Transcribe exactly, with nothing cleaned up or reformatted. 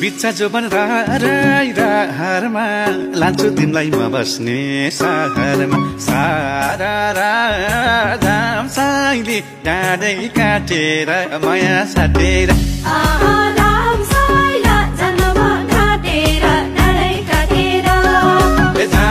बिच्चा जोबन राई राहारमा लान्छु तिमीलाई म बस्ने सहरमा सारा राधाम साइली डाँडै काटेर माया साटेर